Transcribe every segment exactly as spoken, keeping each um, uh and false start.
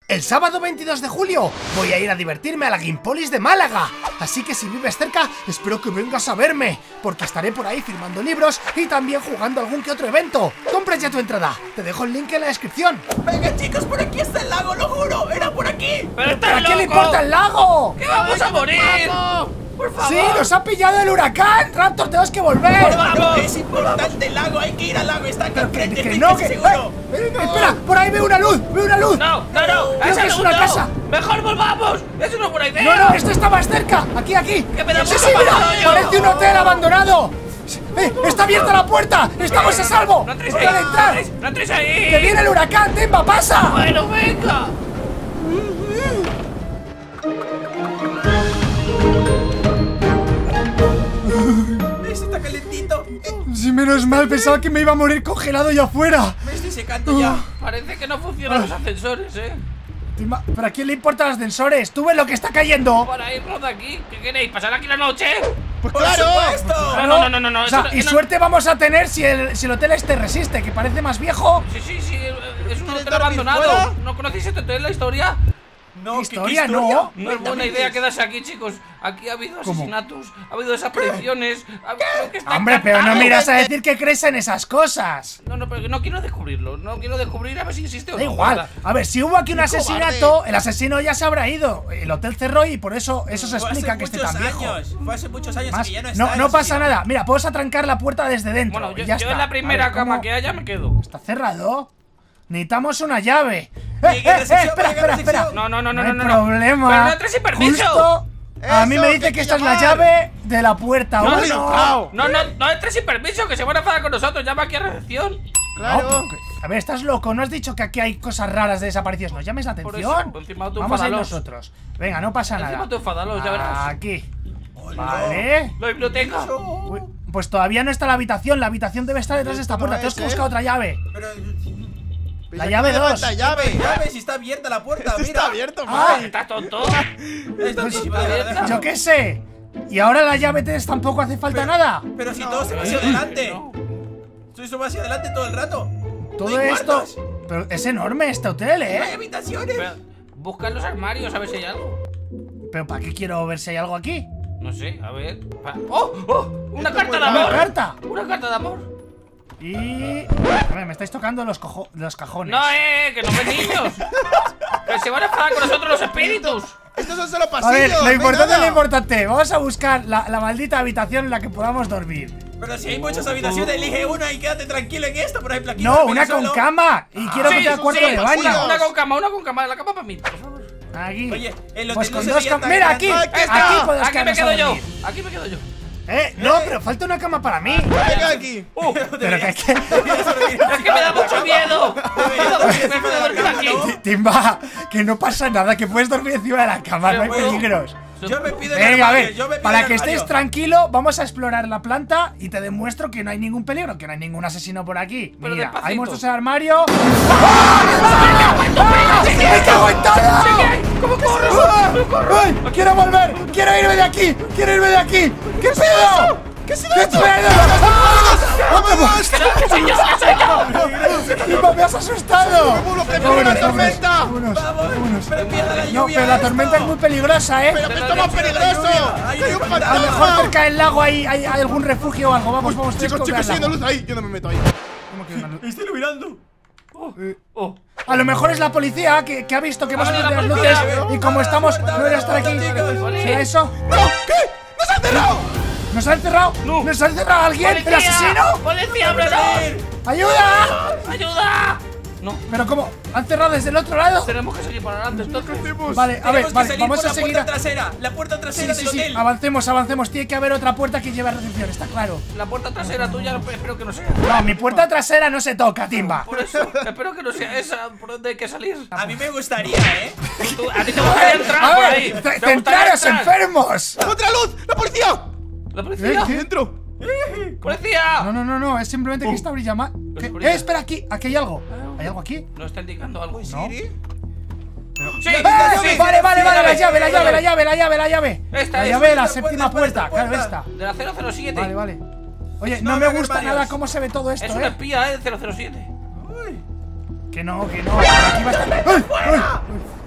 El sábado veintidós de julio voy a ir a divertirme a la Gamepolis de Málaga. Así que si vives cerca, espero que vengas a verme, porque estaré por ahí firmando libros y también jugando algún que otro evento. Compra ya tu entrada, te dejo el link en la descripción. Venga chicos, por aquí está el lago, lo juro, era por aquí. ¿Pero, ¿Pero a quién le importa el lago? ¡Que vamos a morir! ¡Por favor! ¡Sí, nos ha pillado el huracán! ¡Raptor, tenemos que volver! ¡Vamos! Es importante el lago, hay que ir al lago, está acá al frente, que no, que seguro. Eh, eh, espera, por ahí veo una luz, veo una luz. No, no, no, creo que es una no. casa. Mejor volvamos, es una buena idea. No, no, esto está más cerca, aquí, aquí. ¡Que me da sí, mucho sí, mira, mal rollo! parece un hotel abandonado. Eh, está abierta la puerta, estamos a salvo. No entres ¡Pueden ahí, entrar! no entres ahí. ¡Que viene el huracán, Timba, pasa! Bueno, venga. Eso está calentito. Sí, menos mal, pensaba que me iba a morir congelado allá afuera. Me estoy secando ya. Parece que no funcionan los ascensores, eh. Timba, ¿pero a quién le importan los ascensores? ¿Tú ves lo que está cayendo? Por ahí, por aquí. ¿Qué queréis? ¿Pasar aquí la noche? ¡Pues ¡Por claro! supuesto! No, no, no, no, no, no, O sea, eso no- y no- suerte vamos a tener si el, si el hotel este resiste, que parece más viejo. Sí, sí, sí, es un ¿Quieres hotel dormir abandonado. fuera? ¿No conocéis este hotel, la historia? No, historia, no. No es buena idea quedarse aquí, chicos. Aquí ha habido asesinatos, ha habido desapariciones. ha- creo que está Hombre, pero no encantado. miras a decir que crees en esas cosas. No, no, pero no quiero descubrirlo. No quiero descubrir a ver si existe o Da no. igual. ¿verdad? A ver, si hubo aquí un ¡Qué asesinato, cobarde! el asesino ya se habrá ido. El hotel cerró y por eso eso se Fue explica hace que esté muchos tan viejo. años, Fue hace muchos años Más- que ya no está. no, el no pasa asesino. nada. Mira, puedes atrancar la puerta desde dentro. Bueno, y yo, ya yo está. en la A primera ver, cama ¿cómo? que haya me quedo. ¿Está cerrado? Necesitamos una llave. ¡Eh, Llegué a eh, eh! recepción, Espera, llegué a espera, espera! recepción. No, no, no, no, hay no, no, no. problema. Pero no entres sin permiso. Justo a mí Eso, me que dice hay que que esta es la llamar. llave de la puerta. No, ¡Uno! no, No, no, no entres sin permiso, que se van a enfadar con nosotros. Llama aquí a recepción. Claro. No, porque- a ver, estás loco, ¿no has dicho que aquí hay cosas raras de desapariciones? ¿Nos llames la Por atención? eso, encima tú Vamos a ir enfadalos. nosotros. Venga, no pasa Encima nada. tú enfadalos, ya verás. Aquí. Vale. La biblioteca. Uy, pues todavía no está la habitación. La habitación debe estar detrás de esta Esto no puerta. Tenemos es, que ¿eh? buscar otra llave. Pero. Pues La aquí llave me dos. falta llave. Ya ves si está abierta la puerta, Esto mira. está abierto, Ah, man. ¿Estás tonto? Está Pues, abierta, vale, vale. Yo qué sé. Y ahora la llave tres tampoco hace falta nada. Pero si No, todo se va eh, hacia adelante. no. Todo eso va hacia adelante todo el rato. Todo No hay esto. cuartos. Pero es enorme este hotel, No hay ¿eh? habitaciones. Pero, busca en los armarios a ver si hay algo. Pero ¿para qué quiero ver si hay algo aquí? No sé, a ver. Pa- ¡Oh! ¡Oh! ¡Una Esto carta de es muy amor! ¿Una carta? ¡Una carta de amor! Y... A ver, me estáis tocando los, cojo... los cajones. ¡No, eh! ¡Que no ven niños! ¡Que se van a enfadar con nosotros los espíritus! Estos son solo A pasillos. ver, lo no hay importante es nada. lo importante. Vamos a buscar la, la maldita habitación en la que podamos dormir. Pero si hay muchas habitaciones, elige una y quédate tranquilo en esta. Por ejemplo, aquí No, duerme una con solo. cama. Y quiero que Sí, tenga sí, cuarto sí, de una- baño. Una con cama, una con cama. La cama para mí, por favor. Aquí. Oye, el Pues hotel con no se dos veía camas. tan Mira, grande. aquí. Aquí Aquí está. puedes Aquí me quedarnos a quedo yo. dormir. Aquí me quedo yo. Eh, no, pero falta una cama para mí. Venga aquí. ¡Uh! Pero que, que... ¡Es que me da mucho miedo! ¡Me puedo dormir aquí! Timba, que no pasa nada, que puedes dormir encima de la cama, no hay Pero- peligros. Yo me pido el Venga, a armario, ver, yo me pido para el que estés armario. tranquilo, vamos a explorar la planta y te demuestro que no hay ningún peligro, que no hay ningún asesino por aquí. Pero Mira, despacito. hay monstruos en el armario. ¡Ah! ¡Me cago en todo! ¿Cómo corro? ¡Ah! ¿Cómo corro? ¡Ay! ¡Quiero volver! ¡Quiero irme de aquí! ¡Quiero irme de aquí! ¿Qué pedo? ¿Qué se ¿Qué pedo? ¡Vamos! ¡Que soy yo! ¡Que soy yo! ¡Timba, me has asustado! ¡Vámonos, que viene Vámonos, una tormenta! vámonos, Vamos, vámonos. pero empieza la lluvia. No, pero la tormenta es muy peligrosa, ¿eh? ¡Pero que esto más peligroso! Ay, ¡Que hay un cuidado. A lo mejor fantasma! cerca del lago hay, hay, hay algún refugio o algo. Vamos, vamos, Chicos, chicos, chicos, siendo luz ahí. Yo no me meto ahí. ¿Cómo que una luz? Estoy iluminando. ¡Oh! A lo mejor es la policía que, que ha visto que hemos ¡Ah, salido de la las policía! luces y como estamos, no debería estar aquí. Chicos, ¿Será eso? ¡No! ¿Qué? ¡Nos han cerrado! ¿Nos ha encerrado? No. ¿Nos ha encerrado alguien? ¿El asesino? ¡Policía, ábrenos! ¡Ayuda! ¡Ayuda! No, ¿Pero cómo? ¿Han cerrado desde el otro lado? tenemos que seguir para adelante entonces. Vale, a Tenemos ver, que vale, salir vamos por a la seguir. puerta a- trasera. La puerta Sí, trasera sí, del sí, hotel. avancemos, avancemos. Tiene que haber otra puerta que lleve a recepción, está claro. La puerta trasera tuya espero que no sea. No, mi puerta trasera no se toca, Timba. Por eso, espero que no sea esa por donde hay que salir. A mí me gustaría, ¿eh? Tú- a ti te gustaría entrar A por ver, ahí. ce- ¿Te gustaría centraros, entrar? enfermos. ¡Otra luz! ¡La policía! ¿La ¿Eh? policía? ¿Qué? ¡Dentro! ¡Policía! No, no, no, no, es simplemente que esta brilla más. ¿Qué? oscuridad. Eh, espera, aquí, aquí hay algo. ¿Hay algo aquí? ¿No está indicando algo? No. ¿Siri? ¡Sí! ¡Eh! ¡Sí! Vale, vale, Sí, vale, la llave, la llave, la llave, la llave, la llave. Esta La es, llave de la esta séptima puerta, puerta, esta claro, puerta. esta. De la cero cero siete. Vale, vale. Oye, Pues no no me habrá gusta varios. nada cómo se ve todo esto, Es una eh. espía, ¿eh? De cero cero siete. Uy. Que no, que no. Aquí va a estar. ¡Ay! ¡Ay!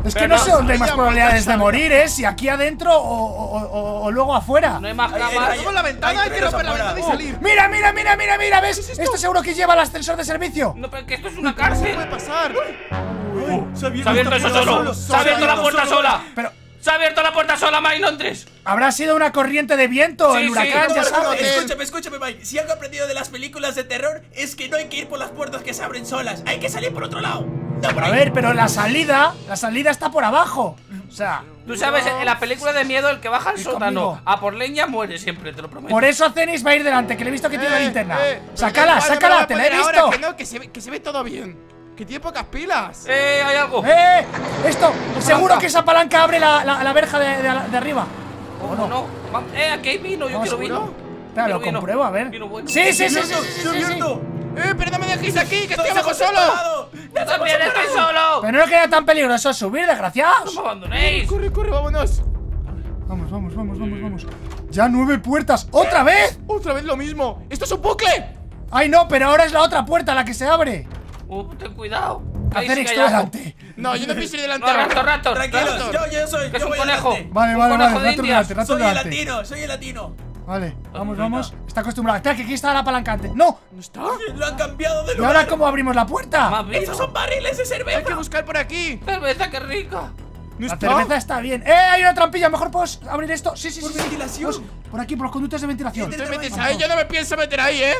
Es que Pero no no, sé dónde hay ella más probabilidades de sabe. morir, ¿eh? Si aquí adentro o, o- o- o luego afuera. No hay más Ay, ay, camas. ay, Vamos la ventana, hay que tres romper la afuera. ventana y salir. Mira, mira, mira, mira, mira, ¿ves? Esto seguro que lleva al ascensor de servicio. No, pero que esto es una ¿Qué puede cárcel. pasar? Se ha Se ha abierto eso esta solo. puerta Se ha abierto la puerta sola. Pero Se ha abierto la puerta sola, Mike, no entres. habrá sido una corriente de viento, Sí, el sí, huracán, no, ya no, no, sabes. no, Escúchame, escúchame, Mike. Si algo he aprendido de las películas de terror es que no hay que ir por las puertas que se abren solas. Hay que salir por otro lado. No por A ahí. ver, pero la salida, la salida está por abajo. O sea, Tú sabes, en la película de miedo, el que baja al Y sótano conmigo. a por leña muere siempre, te lo prometo. por eso Cenis va a ir delante, que le he visto que tiene Eh, linterna. eh, pero Sácala, vale, me sácala, voy a te la he poner ahora, visto. Que no, que se ve, que se ve todo bien. Que tiene pocas pilas. ¡Eh, hay algo! ¡Eh! Esto, seguro palanca. que esa palanca abre la, la, la verja de, de- de arriba. ¿O no? no. Va- ¡Eh, aquí hay vino! Yo ¿No, quiero seguro? vino. Claro, lo Quiero vino. compruebo, a ver. Vino bueno. Sí, sí, sí, sí, ¡Abierto! sí, sí, ¡Se ha sí, sí. abierto! Eh, pero no me dejéis aquí, que estoy ¡Nos abajo hemos solo. separado! ¡Yo también estoy solo! Pero no queda tan peligroso subir, ¡No desgraciados. me abandonéis! Corre, corre, vámonos. Vamos, vamos, vamos, vamos, vamos. Ya nueve puertas. ¿Otra vez? Otra vez lo mismo. ¡Esto es un bucle! Ay, no, pero ahora es la otra puerta la que se abre. Uh, ten cuidado. Ahí sí Hacer que hay esto algo. delante. No, yo no pienso ir delante. No, Raptor, Raptor. Tranquilos, Raptor. yo, yo soy. Que es yo un voy conejo. adelante. Vale, Un vale, conejo vale. de Rato Indias. delante, rato Soy el delante. latino, soy el latino. Vale, vamos, venga. vamos. Está acostumbrado. Espera, que aquí está la palanca antes. ¡No! ¿No está? Lo han cambiado de ¿Y lugar. ahora cómo abrimos la puerta? Más vino. ¡Estos son barriles de cerveza! Hay que buscar por aquí. Cerveza, qué rica. ¿No La está? cerveza está bien. ¡Eh! Hay una trampilla. Mejor puedo abrir esto. Sí, sí, sí. Por sí. ventilación. Pues, por aquí, por los conductos de ventilación. Te metes ahí, yo no me pienso meter ahí, ¿eh?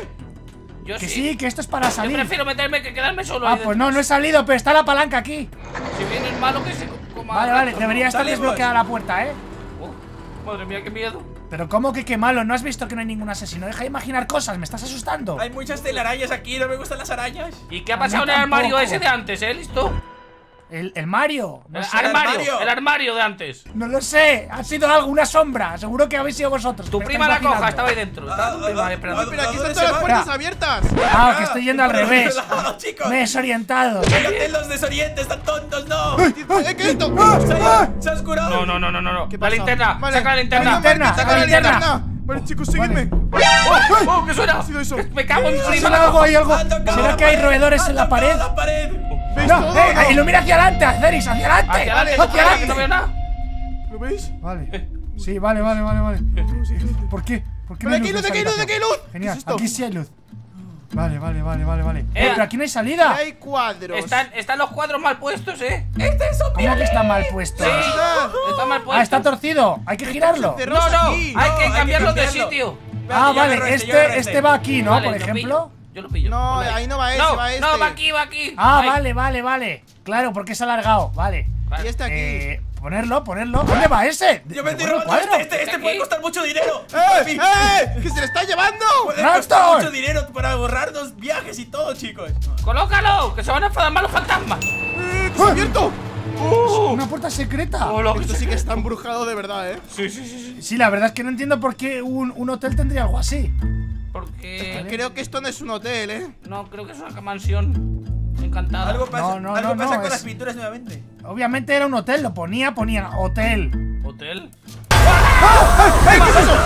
Yo Que sí. sí, que esto es para Yo salir. prefiero meterme que quedarme solo. Ah, ahí pues dentro. no, no he salido, pero está la palanca aquí. Si viene el malo que se coma. Vale, vale, Raptor. debería estar Salimos. desbloqueada la puerta, ¿eh? Oh, madre mía, qué miedo. Pero ¿cómo que qué malo? ¿No has visto que no hay ningún asesino? Deja de imaginar cosas, me estás asustando. Hay muchas telarañas aquí, no me gustan las arañas. ¿Y qué ha A mí pasado en el tampoco. armario ese de antes, eh? ¿Listo? El, el Mario. No El sé, armario, armario. el armario de antes. no lo sé. Ha sido algo, una sombra. Seguro que habéis sido vosotros. Tu me prima estáis la coja, vacilando. estaba ahí dentro. Estaba tu prima ahí esperando. Pero aquí ¿Dónde están se todas las van? puertas Mira. abiertas. Ah, que estoy yendo al revés. No, chicos. Me he desorientado. Fíjate los desorientes, están tontos, no. Eh, ¿Qué es esto? Se ha- Se has curado. No, no, no, no, no, no. ¿Qué La pasa? linterna, Vale. saca la linterna. La linterna. Saca la linterna. linterna. Vale, chicos, sígueme. ¡Oh! ¡Oh! ¿Qué suena? ha sido eso? Me cago en ¿Será prima. algo? ¿Hay algo? Ha tocado ¿Será la que hay pared, roedores ha en la tocado pared? la pared. ¿Veis No, todo? eh, ¿No? ilumina hacia adelante, Aceris, hacia adelante. Hacia adelante, hacia hacia adelante, adelante. no veo nada. ¿Lo veis? Vale. Sí, vale, vale, vale, vale. ¿Por qué? ¿Por qué Pero no hay aquí hay luz, de aquí hay esa luz, aquí hay habitación? luz. Genial, ¿Qué es esto? aquí sí hay luz. Vale, vale, vale, vale, vale. Eh, Eh, pero aquí no hay salida. Hay cuadros. Están, están los cuadros mal puestos, eh. Este es un ¿Cómo que está mal puesto? Sí, Ah. está mal puesto. Ah, está torcido. Hay que girarlo. cerró. No, no, aquí. hay No, que hay que cambiarlo de cambiarlo. sitio. Ah, Yo vale, agarro este, yo este, agarro este va aquí, ¿no? Vale, Por lo ejemplo. pillo. Yo lo pillo. No, Ponle ahí no va ese, No, va este. no, va aquí, va aquí. Ah, Ahí. vale, vale, vale. Claro, porque es alargado. Vale. Y este aquí. Eh, ponerlo, ponerlo. ¿Dónde va ese? Yo me estoy ¿Devuelvo el robando cuadro? este, este, este Aquí. puede costar mucho dinero. ¡Eh! ¡Eh! ¡Que se le está llevando! Puede ¡Raptor! costar mucho dinero para ahorrarnos viajes y todo, chicos. ¡Colócalo! ¡Que se van a enfadar más los fantasmas! ¡Eh! ¡Que se ha abierto! Una puerta secreta. Oh, lo que Esto se- sí que está embrujado de verdad, ¿eh? Sí, sí, sí, sí. Sí, la verdad es que no entiendo por qué un, un hotel tendría algo así. Porque. Creo que esto no es un hotel, ¿eh? No, creo que es una mansión encantada. Algo pasa, No, no, algo no, pasa no, con es- las pinturas nuevamente. Obviamente era un hotel, lo ponía, ponía hotel. ¿Hotel? ¡Ey, qué es eso!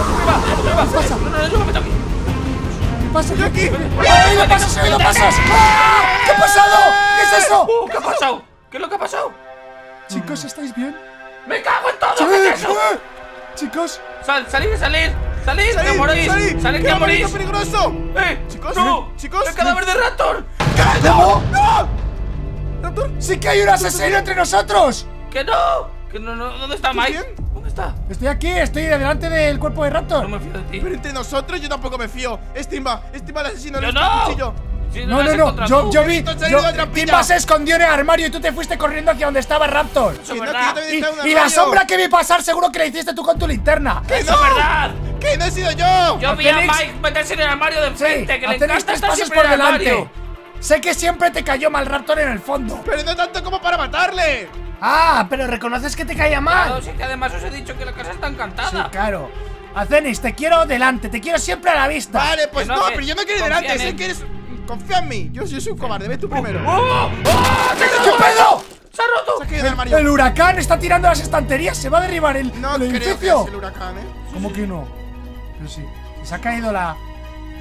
No, no, no, yo me meto aquí. ¿Qué pasa? ¿Qué aquí? ¡He oído pasos, he oído pasos! ¡Ah! ¿Qué ha pasado? ¿Qué es eso? Uh, ¿Qué ha pasado? ¿Qué es lo que ha pasado? Chicos, ¿estáis bien? ¡Me cago en todo! ¡Sí! ¿Qué es eso? ¡Eh! Chicos, Sal, salir, salir, salir, que morís, ¡Salid! salir, ¡Qué que morís. momento peligroso! ¡Eh! Chicos, ¡Tú! chicos. ¡El cadáver de Raptor! ¿cómo? ¡No! ¿Raptor? ¡Sí que hay un asesino entre nosotros! ¡Que no! ¡Que no, no! ¿Dónde está Mike? bien? ¿Dónde está? Estoy aquí, estoy delante del cuerpo de No Raptor. me fío de ti. Pero entre nosotros yo tampoco me fío. Es Timba, es Timba el asesino. ¡Yo le no! cuchillo. Sí, No, lo no, has no, encontrado yo, tú. yo vi, Esto ha salido yo, de trampilla. Timba se escondió en el armario y tú te fuiste corriendo hacia donde estaba Raptor. Eso es Que no, que verdad. yo también Y, estaba en un y la armario. sombra que vi pasar seguro que la hiciste tú con tu linterna. ¡Que ¡Eso no! es verdad! ¡Que no he sido yo! Yo vi a Félix- Mike meterse en el armario de Sí, enfrente, que le hacéis encanta tres estar pasos siempre por en el delante. armario. Sé que siempre te cayó mal Raptor en el fondo. Pero no tanto como para matarle. Ah, pero reconoces que te caía mal. Claro, sí que además os he dicho que la casa está Sí, encantada. claro. Acenis, te quiero delante, te quiero siempre a la vista. Vale, pues Que no, no, que pero yo no quiero ir confía delante. en Sé él. que eres. Confía en mí. Yo, yo soy un cobarde. Ve tú primero. ¡Oh! ¡Oh! ¡Se ha ¿Qué roto! pedo? ¡Se ha roto! Se ha caído en el armario. El huracán está tirando las estanterías, se va a derribar el, No el creo que edificio. es el huracán, ¿eh? ¿Cómo que no? Pero sí, se ha caído la... el huracán.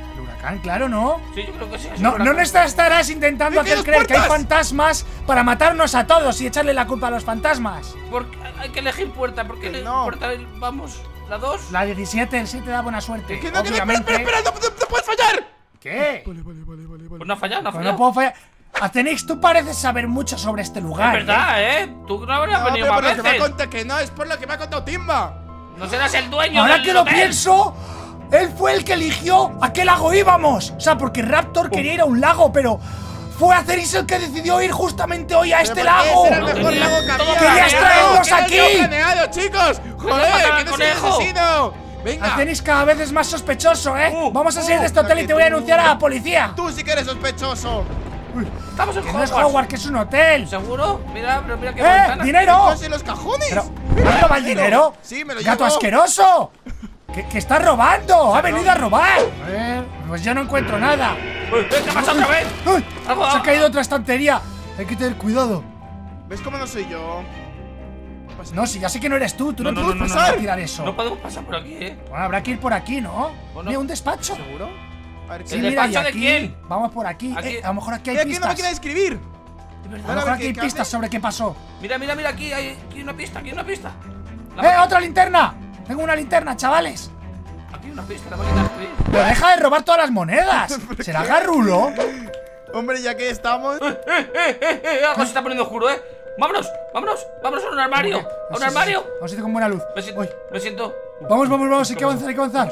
Huracán, claro, ¿no? Sí, yo creo que sí. es No, huracán. no nos estarás intentando ¡Cierra hacer las creer que hay puertas! fantasmas para matarnos a todos y echarle la culpa a los fantasmas. Porque hay que elegir puerta. ¿Por qué Que elegir no. puerta? Vamos, la dos. La diecisiete, el siete da buena suerte. Que no, que no, espera, Obviamente. espera, espera, no, no, no puedes fallar. ¿Qué? Vale, vale, vale, vale, Pues vale. no ha fallado, no ha Pues fallado. no puedo fallar. Acenix, tú pareces saber mucho sobre este lugar. Es verdad, ¿eh? Tú no habrías No, venido pero más por lo que me ha veces. contado que no, es por lo que me ha contado Timba. No serás el dueño Ahora del que lo hotel. pienso, él fue el que eligió a qué lago íbamos. O sea, porque Raptor quería ir a un lago, pero fue Acenix el que decidió ir justamente hoy a este Pero ¿por qué? lago. Ese era el No mejor tenía lago que todo había. ¡Querías ¡Que no, traernos que no, aquí! yo he planeado, chicos! ¡Joder, matar al que no soy el conejo! asesino! ¡Venga! Acenix cada vez es más sospechoso, ¿eh? Uh, Vamos a salir uh, de este hotel y que te voy a tú- denunciar a la policía. ¡Tú sí que eres sospechoso! Estamos en Que no es Hogwarts. Hogwarts, que es un hotel. ¿Seguro? Mira, pero mira qué ¡Eh! ventana. ¡Dinero! ¿Estás en los cajones? Pero, ¿has robado el dinero? Sí, me lo ¡Gato llevo. asqueroso! ¿Qué, qué está robando? ¡Ha venido a robar! A ver, pues yo no encuentro nada. Uy, ¿qué pasa otra vez? ¡Ay! Algo- Se ha caído otra estantería. Hay que tener cuidado. ¿Ves cómo no soy yo? Pasa. No, si ya sé que no eres tú, tú no, No, no, puedes no, no, pasar no. a tirar eso. No podemos pasar por aquí, ¿eh? Bueno, habrá que ir por aquí, ¿no? Bueno. Mira, un despacho. ¿Seguro? A ver, Sí, ¿El mira, y despacho de aquí. quién? Vamos por aquí. Aquí. Eh, a lo mejor aquí hay Hay aquí una pistas. máquina de escribir. De A verdad. lo Ahora, mejor a ver, aquí hay ¿qué- qué pistas hace? sobre qué pasó. Mira, mira, mira, aquí hay, aquí hay una pista, aquí hay una pista. La ¡Eh, máquina- otra linterna! Tengo una linterna, chavales. Aquí hay una pista, la máquina de escribir. Pero deja de robar todas las monedas. ¿Será garrulo? Hombre, ya que estamos. ¡Eh, eh, eh, eh! Algo se está poniendo oscuro, ¿eh? ¡Vámonos! ¡Vámonos! ¡Vámonos a un armario! ¡A un Sí, sí, sí. armario! Vamos a ir con buena luz. Me siento. Uy. Me siento. Vamos, vamos, vamos, hay que avanzar, hay que avanzar.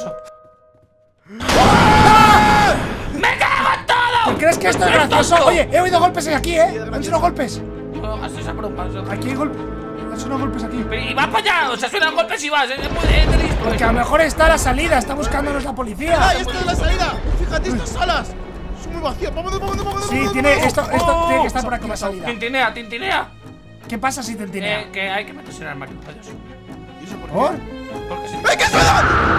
¡Me cago en todo! ¿Crees que esto es ¡Eres gracioso? tonto! Oye, he oído golpes aquí, ¿eh? Han sonado golpes. No hagas esa broma. Aquí hay golpes. Han sonado golpes aquí. Pero- Y vas para allá, o sea, suenan golpes y vas. Es muy es de listo. Porque a lo mejor está la salida, está buscándonos la ¡Ah, policía. esto es la salida! ¡Fíjate, estas salas! Son muy vacías. ¡Vámonos, vámonos, vámonos! Sí, vámonos, tiene vámonos! esto, esto Oh, tiene que estar por aquí la salida. Tintinea, tintinea. ¿Qué pasa si te Eh, entinea? que hay que meterse en el armario. Adiós. ¿Y eso por qué? ¿Por? Porque si. ¡Eh, qué suena!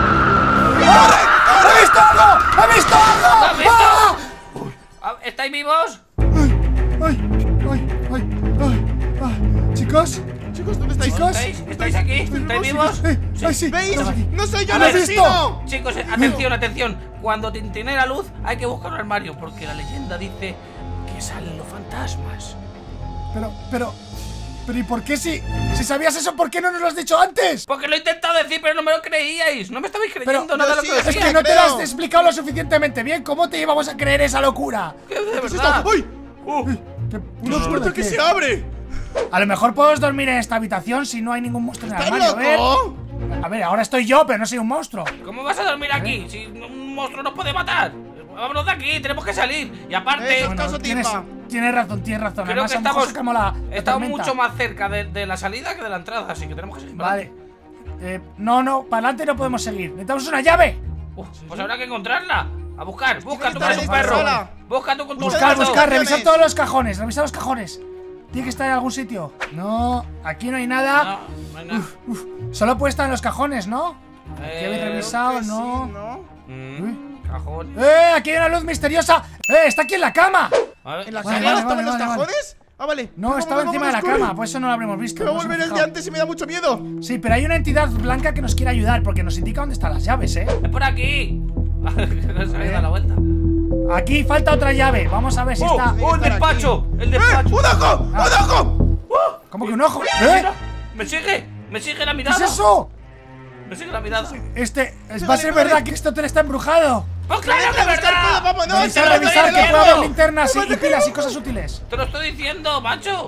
¡He visto algo! ¡He visto algo! ¿Lo has visto? ¡Ah! Ah, ¿estáis vivos? ¡Ay! ¡Ay! ¡Ay! ¡Ay! ¡Ay! ¡Ay! ¿Chicos? Chicos, ¿dónde estáis? Chicos. ¿Estáis? ¿Estáis aquí? ¿Estáis vivos? Eh, ¡Ay, sí! ¿Veis? estamos aquí. ¡No soy yo A el ver, asesino! Chicos, eh, atención, atención. Cuando tintinea la luz, hay que buscar un armario. Porque la leyenda dice que salen los fantasmas. Pero, pero... Pero ¿y por qué si... Si sabías eso, ¿por qué no nos lo has dicho antes? Porque lo he intentado decir, pero no me lo creíais. No me estabais creyendo Pero- nada de yo lo sí, que es Es decía. que no te lo has creo. explicado lo suficientemente bien. ¿Cómo te íbamos a creer esa locura? Que de ¿Qué es verdad. esto? ¡Uy! Uh, ¿Qué- ¡Una ¿Una puerta de que qué? se abre! A lo mejor podemos dormir en esta habitación si no hay ningún monstruo en el ¿Estás armario. A ver. loco? A ver, ahora estoy yo, pero no soy un monstruo. ¿Cómo vas a dormir aquí? Si un monstruo nos puede matar. Vámonos de aquí, tenemos que salir. Y aparte, Eso está- Caso tienes, Timba. tienes razón, tienes razón. creo Además, que a lo mejor estamos, sacamos la, la estamos tormenta. mucho más cerca de, de la salida que de la entrada, así que tenemos que seguir. para Vale. Eh, no, no, para adelante no podemos seguir. Necesitamos una llave. Uf, pues habrá que encontrarla. A buscar, busca tú está que eres en un esta perro. sala. Busca tú con tu Buscar, gato. buscar, revisar opciones. todos los cajones, revisar los cajones. Tiene que estar en algún sitio. No, aquí no hay nada. No, no hay nada. Uf, solo puede estar en los cajones, ¿no? Eh, ¿Qué habéis revisado? Que sí, No. ¿no? mm, cajón. ¡Eh! Aquí hay una luz misteriosa. ¡Eh! Está aquí en la cama. A ver, ¿En la Vale, sala vale, estaba en vale, los vale, cajones? Ah, vale. No, Vamos, estaba vamos, encima de la vamos, cama, corre. por eso no lo habremos visto. Que va a no nos volver hemos el de fijado. antes y me da mucho miedo. Sí, pero hay una entidad blanca que nos quiere ayudar porque nos indica dónde están las llaves, ¿eh? es por aquí. No se había dado la vuelta. Aquí falta otra llave. Vamos a ver si ¡Oh! está. ¡Oh, el estar despacho! ¡El ¡Eh! despacho! ¡Un ojo! ¡Un ojo! ¡Oh! ¿Cómo que un ojo? ¿Eh? Mira, me sigue, me sigue la ¿Qué mirada. es eso? Me sigue la mirada. Este. Va a Pégale, ser pégale. verdad que este hotel está embrujado. ¡Pues claro que es Buscar todo, verdad! ¡Vámonos! Revisar, ¡Se va a revisar caer que el pueda haber ojo! linternas y, ¡Me y va a pilas y caer! cosas útiles. Te lo estoy diciendo, macho.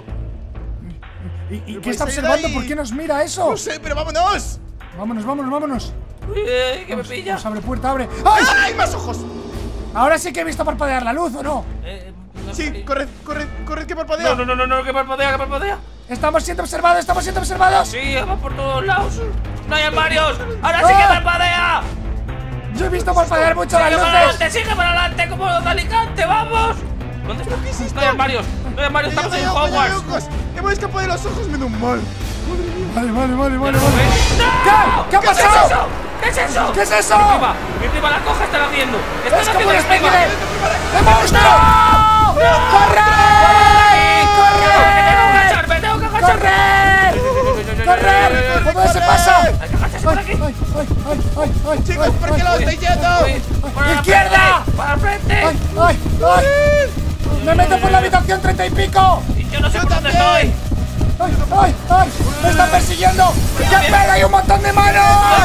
¿Y, y qué vais está a ir observando? ahí. ¿Por qué nos mira eso? No sé, pero vámonos. Vámonos, vámonos, vámonos. Uy, eh, que me pilla. Nos abre puerta, abre. ¡Ay! ¡Ay, más ojos! Ahora sí que he visto parpadear la luz, ¿o no? Eh, no Sí, sé. corred, corred, corred que parpadea. No, no, no, no, no, que parpadea, que parpadea. Estamos siendo observados, estamos siendo observados. Sí, va por todos lados. No hay armarios. Ahora sí ¡Ah! que parpadea. Yo he visto parpadear mucho las Sigue para luces. adelante, sigue para adelante, como los de Alicante, vamos. ¿Dónde está? ¿Qué es esto? No hay armarios, no hay armarios, Ya, estamos ya, en ya, ya, Hogwarts. locos. Hemos escapado de los ojos, menos mal. Vale, vale, vale, vale, ¿Lo vale. ves? ¡No! ¿Qué ha ¿Qué es pasado? eso? ¿Qué es eso? ¿Qué es eso? Mi prima, mi prima la coja están haciendo. Están Es como haciendo una la especie prima. de... ¡de monstruo! ¡Corre! ¡Corre! ¡Me tengo que agachar! ¡Correr! ¡Correr! ¿Por dónde se pasa? Hay que agacharse por ¡Ay, aquí. ay, ay, ay, ay, ay! Chicos, ay, ¿por qué ay, lo ay, estáis yendo? Uy, por la ¡Izquierda! ¡Para el frente! ¡Ay, ay, ay! ¡Me meto por la habitación treinta y pico! Y yo no sé Yo por dónde también. estoy. ¡Ay, ay, ay! ¡Me están persiguiendo! ¡Qué pega! ¡Hay un montón de manos!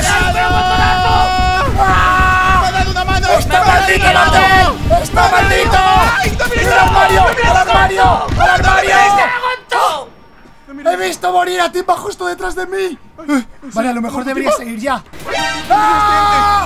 ¡Ah! ¡Me ha dado una mano! ¡Está maldito el hotel! ¡Está maldito! ¡Al armario! ¡Al armario! ¡Al armario! ¡He visto morir a Timba justo detrás de mí! Vale, a lo mejor debería seguir ya. ¡Ah!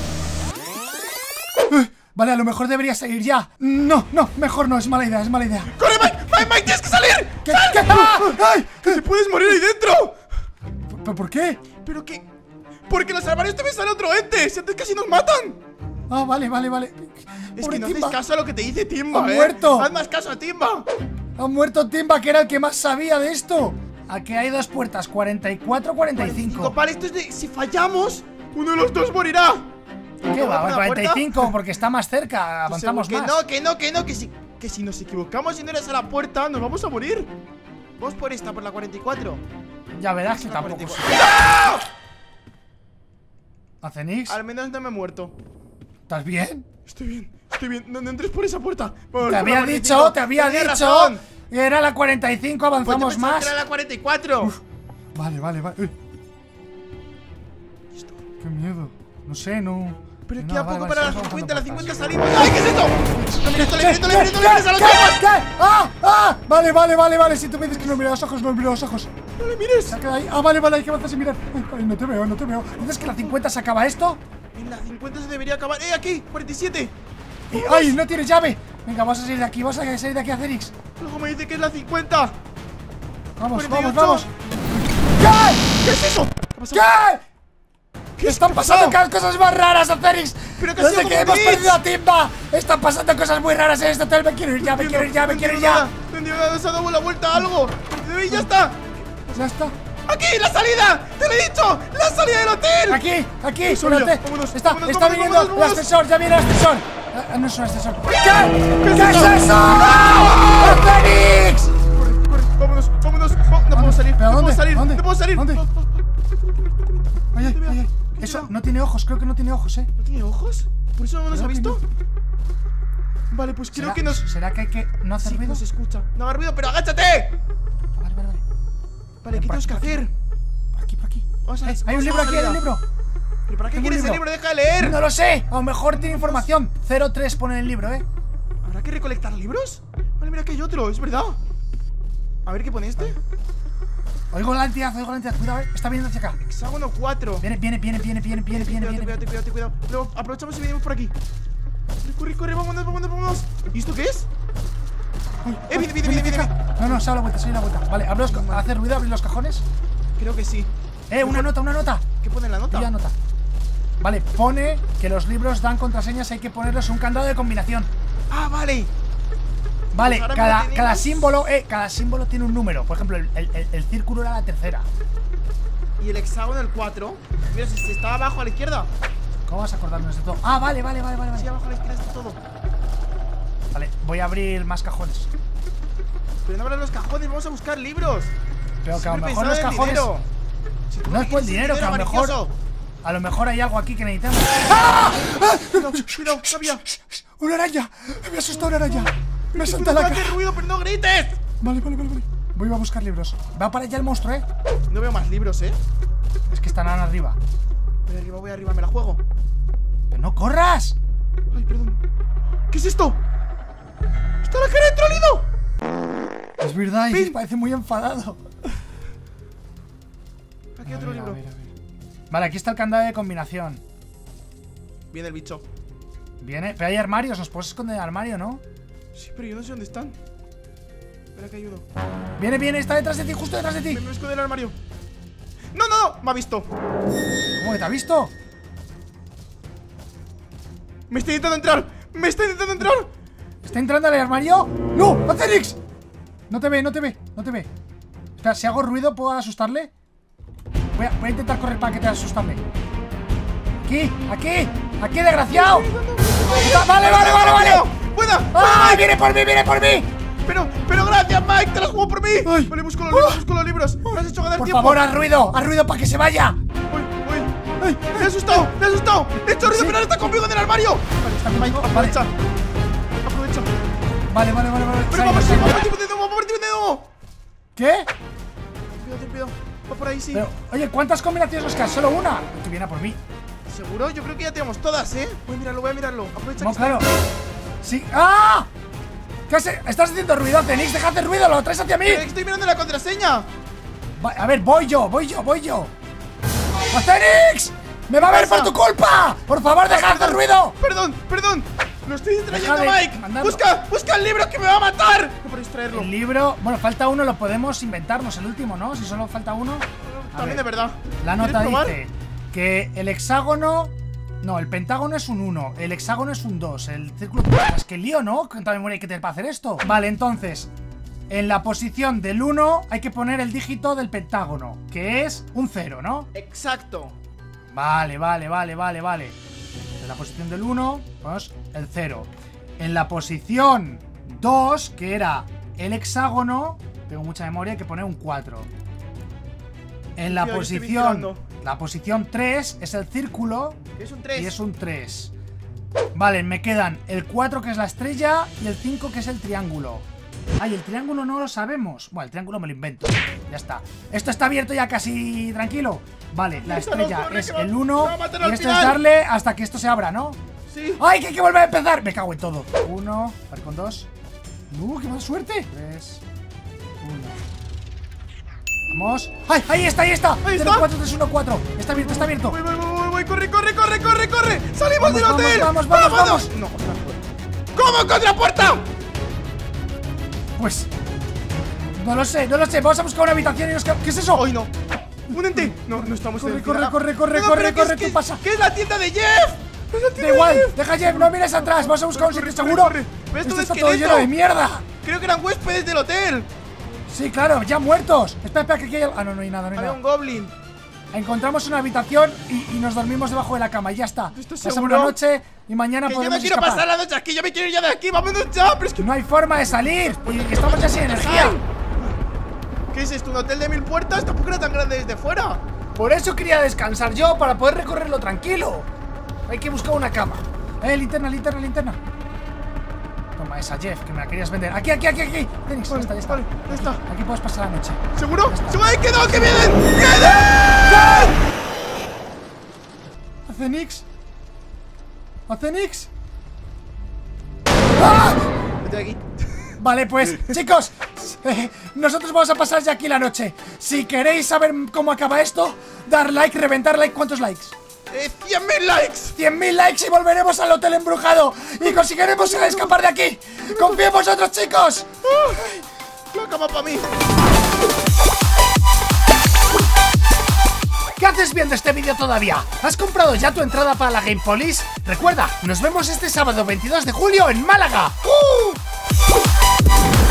Vale, a lo mejor debería seguir ya. No, no, mejor no, es mala idea, es mala idea. ¡Corre, Mike! ¡Mike, Mike! ¡Tienes que salir! ¿Qué? ¿Qué? ¡Ah! ¡Ay! ¡Te puedes morir ahí dentro! ¿Pero por qué? ¿Pero qué? Porque en los armarios también sale otro ente. Si antes casi nos matan. Ah, vale, vale, vale. Es Pobre que no haces Timba. caso a lo que te dice Timba, Ha eh. muerto. Haz más caso a Timba. Ha muerto Timba, que era el que más sabía de esto. Aquí hay dos puertas, cuarenta y cuatro, cuarenta y cinco. Vale, esto es de... Si fallamos, uno de los dos morirá. ¿Qué va? ¿Una cuarenta y cinco puerta? porque está más cerca, avanzamos que más. no, que no, que no, que si, que si nos equivocamos y no eres a la puerta, nos vamos a morir. Vos por esta, por la cuarenta y cuatro. Ya verás que La tampoco. cuarenta y cuatro. ¿Acenix? Al menos no me he muerto. ¿Estás bien? Estoy bien, estoy bien. No, no entres por esa puerta. Vamos, Te por había la cuarenta y cinco. dicho, te había Tenías dicho. razón. Era la cuarenta y cinco, Pues yo avanzamos pensaba más. que era la cuarenta y cuatro. Vale, vale, vale. Uy. Qué miedo. No sé, no. Pero es no, que a vale, poco vale, para sí, las vamos cincuenta, las avanzando cincuenta por salimos. ¡Ay, qué es esto! No mires, no le mires, no le mires, no le mires a los ¿Qué? ojos. ¿Qué? ¡Ah! ¡Ah! Vale, vale, vale, vale. Si tú me dices que no mira los ojos, no miro los ojos. No le mires. Se ha quedado ahí. Ah, vale, vale, hay que avanzar sin mirar. Ay, ay, no te veo, no te veo. ¿Dices que la cincuenta se acaba esto? En la cincuenta se debería acabar. ¡Eh, aquí! cuarenta y siete. Y, ¡ay! No tienes llave. Venga, vamos a salir de aquí, vamos a salir de aquí a Acenix. Luego me dice que es la cincuenta. Vamos, cuarenta y vamos, ocho. vamos. ¿Qué es eso? ¿Qué ha pasado? ¿Qué? ¿Qué Están ha pasando pasado? cada cosas más raras, Acenix. Pero que ha Desde sido que como hemos Blitz. perdido a Timba, están pasando cosas muy raras en este hotel. Me quiero ir ya, me quiero ir ya, me quiero ir ya. No entiendo nada, se ha dado la vuelta a algo. Y ya está. Ya está. ¡Aquí! ¡La salida! ¡Te lo he dicho! ¡La salida del hotel! Aquí, aquí, Eso, espérate. ya, vámonos, Está, vámonos, está vámonos, viniendo vámonos, el vámonos. ascensor, ya viene el ascensor. Ah, no es un ascensor. ¿Qué? ¿Qué, ¿Qué es es eso? eso? ¡No! ¡Acenix! Corre, corre, vámonos, vámonos. No, no puedo salir, ¿Pero no dónde? puedo salir, ¿Dónde? no puedo salir. ¿Dónde? Oh, oh, oh. Ay, ay, ay, ay. ¿Qué Eso tira? no tiene ojos, creo que no tiene ojos, eh. ¿No tiene ojos? ¿Por eso no nos ha Creo que visto? no. Vale, pues creo ¿Será, que nos... ¿Será que hay que no hacer Sí, ruido? nos escucha. No haga ruido, pero agáchate. Ah, vale, vale, vale. Vale, Ven, ¿qué por tenemos que aquí, hacer? Por aquí, por aquí. Vamos a- Eh, hay vamos un a libro la aquí, hay un salida. libro. ¿Pero para qué Tengo un quieres el libro. libro? Deja de leer. No lo sé. A lo mejor tiene información. cero tres pone en el libro, eh. ¿Habrá que recolectar libros? Vale, mira que hay otro, es verdad. A ver, ¿qué pone este? Oigo la entidad, oigo la entidad. Cuidado, eh. Está viniendo hacia acá. Hexágono cuatro. Viene, viene, viene, viene, viene, viene, viene, Cuidado, viene. cuidado, cuidado, cuidado. Luego aprovechamos y venimos por aquí. Corre, corre, corre, vámonos, vámonos, vámonos. ¿Y esto qué es? Ay, Eh, viene, ay, viene, viene, viene. acá. No, no, se ha dado la vuelta, se ha dado la vuelta. Vale, abre los ca- hacer ruido, abrir los cajones. Creo que sí. Eh, una nota, una nota. ¿Qué pone en la nota? Pilla nota. Vale, pone que los libros dan contraseñas, hay que ponerles un candado de combinación. Ah, vale. Vale, Pues ahora cada, mismo cada tenemos- símbolo, eh, cada símbolo tiene un número. Por ejemplo, el, el- el- el círculo era la tercera. Y el hexágono el cuatro. Mira, si, si está abajo a la izquierda. ¿Cómo vas a acordarnos de todo? Ah, vale, vale, vale, vale, Sí, vale. abajo a la izquierda está todo. Vale, voy a abrir más cajones. Pero no abran los cajones, vamos a buscar libros. Pero que a lo Siempre mejor los pensaba en cajones. dinero. Si tú No es por el quieres dinero, que a lo mejor. avaricioso. A lo mejor hay algo aquí que necesitamos. Cuidado, cuidado, sabía. ¡Una araña! Me asustó una araña. Me Que salta tú no la haces cara. ruido, pero no grites. Vale, vale, vale, vale. Voy a buscar libros. Va para allá el monstruo, eh. No veo más libros, eh. Es que están arriba. Voy arriba, voy arriba, me la juego. ¡Pero no corras! Ay, perdón. ¿Qué es esto? ¡Está la cara de Trolido! Es verdad, y Pin. parece muy enfadado. Aquí hay A otro ver, a libro. ver, a ver. Vale, aquí está el candado de combinación. Viene el bicho. Viene, pero hay armarios, nos puedes esconder en el armario, ¿no? Sí, pero yo no sé dónde están. Espera que ayudo. Viene, viene, está detrás de ti, justo detrás de ti. Me, me escondo en el armario. ¡No, no, no! Me ha visto. ¿Cómo que te ha visto? Me está intentando entrar. Me está intentando entrar. ¿Está entrando al armario? ¡No! ¡Acenix! No te ve, no te ve, no te ve. Espera, si hago ruido, ¿puedo asustarle? Voy a, voy a intentar correr para que te asustarle. ¡Aquí! ¡Aquí! ¡Aquí, desgraciado! ¡Vale, vale, vale, vale! ¡Buena! ¡Ah! ¡Viene por mí, viene por mí! Pero, pero gracias, Mike. Te la juego por mí. Vale, busco los libros, busco los libros. Me has hecho ganar Por tiempo. favor, haz ruido, haz ruido para que se vaya. Uy, uy. ¡Ay! ¡Me he asustado! ¡Me he asustado! ¡He hecho ruido, ¿Sí? pero ahora está conmigo en el armario! Vale, está conmigo. Vale. Aprovecha. Aprovecha. Vale, vale, vale, vale. ¡Pero Sai, va por ti! sai, ¡Va sai. por ti, un dedo! ¡Va por ti, un dedo! ¿Qué? Cuidado, ten cuidado. Va por ahí, sí. Pero, oye, ¿cuántas combinaciones nos quedan? ¿Solo una? Que viene a por mí. ¿Seguro? Yo creo que ya tenemos todas, ¿eh? Voy a mirarlo, voy a mirarlo. Aprovecha No, que claro. Sí. ¡Ah! ¿Qué haces? Estás haciendo ruido, Cenix. Deja de hacer ruido. Lo traes hacia mí. está... Estoy mirando la contraseña. Va- a ver, voy yo, voy yo, voy yo. ¡Cenix! ¡Me va a ver por pasa? tu culpa! ¡Por favor, deja de hacer ruido! Perdón, perdón. Lo estoy distrayendo, Deja de Mike. mandarlo. Busca, busca el libro que me va a matar. No puedo distraerlo. El libro. Bueno, falta uno, lo podemos inventarnos, el último, ¿no? Si solo falta uno. A También ver, de verdad. La ¿Quieres nota probar? dice que el hexágono. No, el pentágono es un uno, el hexágono es un dos, el círculo. Es que lío, ¿no? ¿Cuánta memoria hay que tener para hacer esto? Vale, entonces, en la posición del uno hay que poner el dígito del pentágono, que es un cero, ¿no? Exacto. Vale, vale, vale, vale, vale. En la posición del uno, pues el cero. En la posición dos, que era el hexágono, tengo mucha memoria, hay que poner un cuatro. En la Tío, yo estoy posición. vigilando. La posición tres es el círculo. Es un tres. Y es un tres. Vale, me quedan el cuatro, que es la estrella, y el cinco, que es el triángulo. Ay, el triángulo no lo sabemos. Bueno, el triángulo me lo invento. Ya está. Esto está abierto ya casi tranquilo. Vale, la Déjalo, estrella corre, es que va- el uno. me va a matar Y al esto es final. darle hasta que esto se abra, ¿no? Sí. ¡Ay, que hay que volver a empezar! Me cago en todo. Uno, a ver con dos. ¡Uh, qué mala suerte! Tres, uno. Vamos. ¡Ay, ahí está, ahí está! Ahí cero, está. cuatro, tres, uno, cuatro. Está abierto, está abierto. Voy, voy, voy, voy, voy, corre, corre, corre, corre, corre. ¡Salimos Vamos, del vamos, hotel! vamos, vamos, vamos. No, contra la puerta. ¿Cómo contra la puerta? Pues. No lo sé, no lo sé. Vamos a buscar una habitación y nos quedamos. ¿Qué es eso? Hoy no. Un ente. No, no estamos Corre, en el corre, final. corre, corre, No, corre, pero ¿qué corre, es- ¿qué qué- pasa? ¿Qué es la tienda de Jeff? Es la tienda Da de igual, Jeff. deja Jeff, no mires atrás. Vamos a buscar un Corre, sitio corre, seguro. corre. ¿Ves Esto todo está todo esqueleto? lleno de mierda. Creo que eran huéspedes del hotel. Sí, claro, ya muertos. Espera, espera, que aquí hay. Ah, no, no hay nada, no hay Había nada. un goblin. Encontramos una habitación y, y nos dormimos debajo de la cama y ya está. ¿Estás Pasamos seguro? la noche y mañana Que yo no podemos quiero escapar. pasar la noche aquí. Yo me quiero ir ya de aquí. Vámonos ya. Pero es que... No hay forma de salir y estamos ya sin energía. ¿Qué es esto? ¿Un hotel de mil puertas? Tampoco era tan grande desde fuera. Por eso quería descansar yo, para poder recorrerlo tranquilo. Hay que buscar una cama. Eh, linterna, linterna, linterna. Toma esa, Jeff, que me la querías vender. Aquí, aquí, aquí, aquí. Fenix, ya está, ya está. Vale, ya está. Aquí puedes pasar la noche. ¿Seguro? Ya está. ¡Seguro! ¡Ahí quedó! ¡Que vienen! ¡Vienen! ¿A Fenix? ¿A Fenix? ¡Ah! Vete de aquí. Vale, pues, chicos, eh, nosotros vamos a pasar ya aquí la noche. Si queréis saber cómo acaba esto, dar like, reventar like. ¿Cuántos likes? Eh, ¡cien mil likes! cien mil likes y volveremos al hotel embrujado y conseguiremos escapar de aquí. ¡Confío en vosotros, chicos! La cama para mí. ¿Qué haces viendo este vídeo todavía? ¿Has comprado ya tu entrada para la Game Police? Recuerda, nos vemos este sábado veintidós de julio en Málaga. ¡Uh!